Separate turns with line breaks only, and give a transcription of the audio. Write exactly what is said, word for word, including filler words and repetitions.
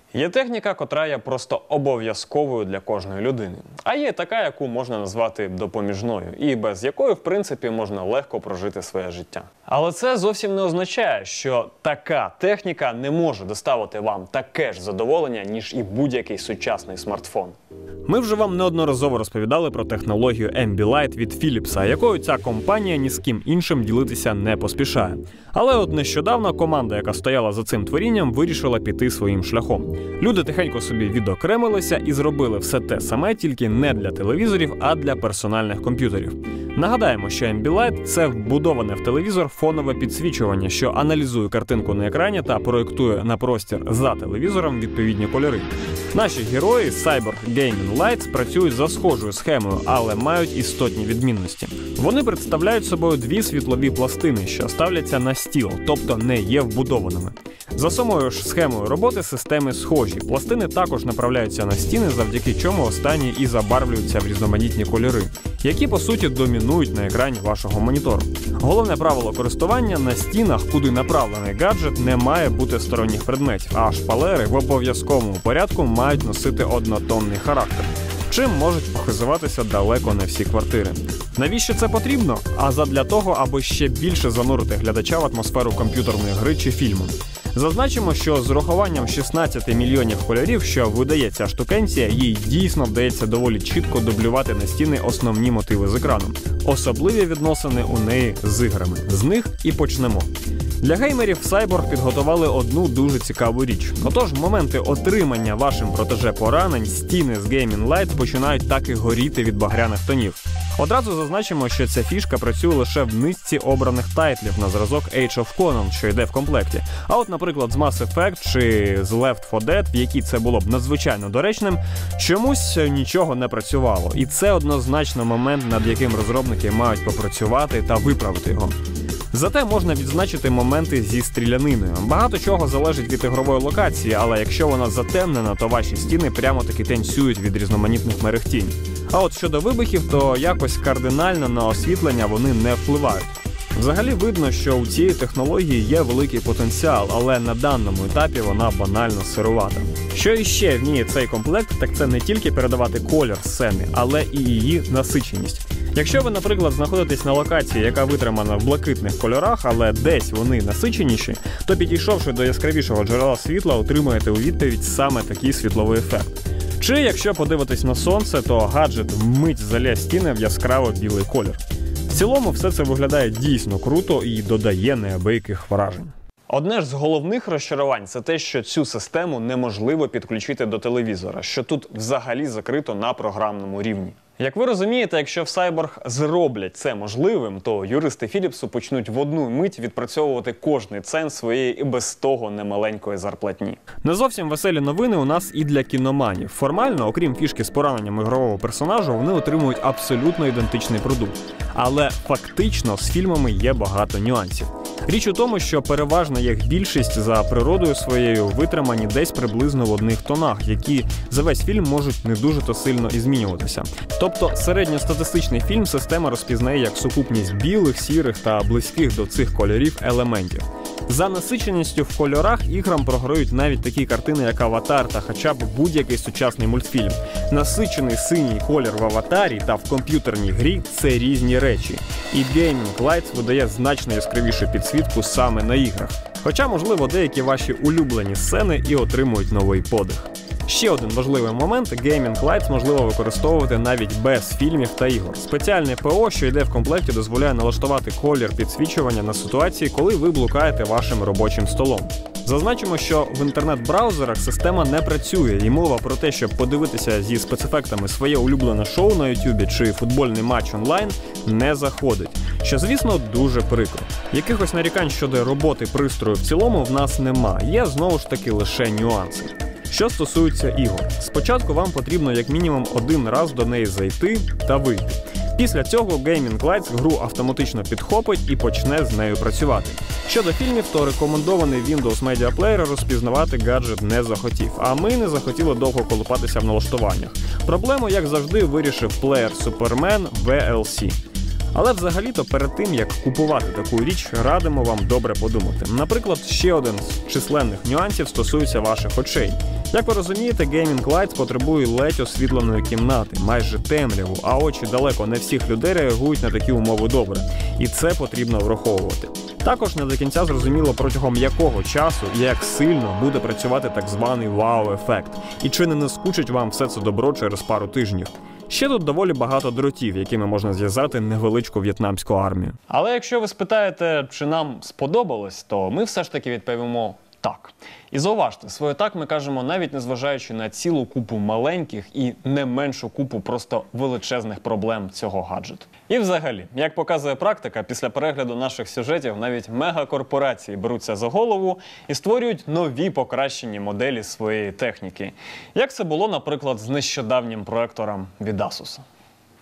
Є техніка, котра є просто обов'язковою для кожної людини. А є така, яку можна назвати допоміжною, і без якої, в принципі, можна легко прожити своє життя. Але це зовсім не означає, що така техніка не може доставити вам таке ж задоволення, ніж і будь-який сучасний смартфон. Ми вже вам неодноразово розповідали про технологію Ambilight від Philips, якою ця компанія ні з ким іншим ділитися не поспішає. Але от нещодавно команда, яка стояла за цим творінням, вирішила піти своїм шляхом. Люди тихенько собі відокремилися і зробили все те саме, тільки не для телевізорів, а для персональних комп'ютерів. Нагадаємо, що Ambilight – це вбудоване в телевізор фонове підсвічування, що аналізує картинку на екрані та проєктує на простір за телевізором відповідні кольори. Наші герої Cyborg Gaming Lights працюють за схожою схемою, але мають істотні відмінності. Вони представляють собою дві світлові пластини, що ставляться на стіл, тобто не є вбудованими. За самою ж схемою роботи системи схожі. Пластини також направляються на стіни, завдяки чому останні і забарвлюються в різноманітні кольори, які по суті домінують на екрані вашого монітору. Головне правило користування – на стінах, куди направлений гаджет, не має бути сторонніх предметів, а шпалери в обов'язковому порядку мають носити однотонний характер, чим можуть похизуватися далеко не всі квартири. Навіщо це потрібно? А задля того, аби ще більше занурити глядача в атмосферу комп'ютерної гри чи фільму. Зазначимо, що з урахуванням шістнадцяти мільйонів кольорів, що видає ця штукенція, їй дійсно вдається доволі чітко дублювати на стіни основні мотиви з екрану. Особливі відносини у неї з іграми. З них і почнемо. Для геймерів Cyborg підготували одну дуже цікаву річ. Отож, в моменти отримання вашим протеже поранень, стіни з Gaming Light починають так і горіти від багряних тонів. Одразу зазначимо, що ця фішка працює лише в низці обраних тайтлів на зразок Age of Conan, що йде в комплекті. А от, наприклад, з Mass Effect чи з Left фор Dead, в якій це було б надзвичайно доречним, чомусь нічого не працювало. І це однозначно момент, над яким розробники мають попрацювати та виправити його. Зате можна відзначити моменти зі стріляниною. Багато чого залежить від ігрової локації, але якщо вона затемнена, то ваші стіни прямо-таки танцюють від різноманітних мерехтінь. А от щодо вибухів, то якось кардинально на освітлення вони не впливають. Взагалі видно, що у цієї технології є великий потенціал, але на даному етапі вона банально сирувата. Що іще вміє цей комплект, так це не тільки передавати колір сцени, але і її насиченість. Якщо ви, наприклад, знаходитесь на локації, яка витримана в блакитних кольорах, але десь вони насиченіші, то підійшовши до яскравішого джерела світла, отримаєте у відповідь саме такий світловий ефект. Чи якщо подивитись на сонце, то гаджет вмить залє стіни в яскраво білий колір. В цілому все це виглядає дійсно круто і додає неабияких вражень. Одне ж з головних розчарувань – це те, що цю систему неможливо підключити до телевізора, що тут взагалі закрито на програмному рівні. Як ви розумієте, якщо в Cyborg зроблять це можливим, то юристи Philips'у почнуть в одну мить відпрацьовувати кожний цент своєї і без того немаленької зарплатні. Не зовсім веселі новини у нас і для кіноманів. Формально, окрім фішки з пораненням ігрового персонажа, вони отримують абсолютно ідентичний продукт. Але фактично з фільмами є багато нюансів. Річ у тому, що переважна їх більшість за природою своєю витримані десь приблизно в одних тонах, які за весь фільм можуть не дуже-то сильно і змінюватися. Тобто середньостатистичний фільм система розпізнає як сукупність білих, сірих та близьких до цих кольорів елементів. За насиченістю в кольорах іграм програють навіть такі картини, як «Аватар» та хоча б будь-який сучасний мультфільм. Насичений синій колір в «Аватарі» та в комп'ютерній грі – це різні речі. І Gaming Lights видає значно яскравішу підсвітку саме на іграх. Хоча, можливо, деякі ваші улюблені сцени і отримують новий подих. Ще один важливий момент – Gaming Lights можливо використовувати навіть без фільмів та ігор. Спеціальне ПО, що йде в комплекті, дозволяє налаштувати колір підсвічування на ситуації, коли ви блукаєте вашим робочим столом. Зазначимо, що в інтернет-браузерах система не працює, і мова про те, щоб подивитися зі спецефектами своє улюблене шоу на ютубі чи футбольний матч онлайн, не заходить. Що, звісно, дуже прикро. Якихось нарікань щодо роботи пристрою в цілому в нас нема, є знову ж таки лише нюанси. Що стосується ігор, спочатку вам потрібно як мінімум один раз до неї зайти та вийти. Після цього Gaming Lights гру автоматично підхопить і почне з нею працювати. Щодо фільмів, то рекомендований Windows Media Player розпізнавати гаджет не захотів, а ми не захотіли довго колупатися в налаштуваннях. Проблему, як завжди, вирішив плеєр Superman ві ел сі. Але взагалі-то перед тим, як купувати таку річ, радимо вам добре подумати. Наприклад, ще один з численних нюансів стосується ваших очей. Як ви розумієте, Gaming Lights потребує ледь освітленої кімнати, майже темряву, а очі далеко не всіх людей реагують на такі умови добре. І це потрібно враховувати. Також не до кінця зрозуміло, протягом якого часу і як сильно буде працювати так званий вау-ефект. І чи не наскучить вам все це добро через пару тижнів. Ще тут доволі багато дротів, якими можна зв'язати невеличку в'єтнамську армію. Але якщо ви спитаєте, чи нам сподобалось, то ми все ж таки відповімо так. І зауважте, своє так ми кажемо навіть незважаючи на цілу купу маленьких і не меншу купу просто величезних проблем цього гаджету. І взагалі, як показує практика, після перегляду наших сюжетів навіть мегакорпорації беруться за голову і створюють нові покращені моделі своєї техніки. Як це було, наприклад, з нещодавнім проектором від Asus.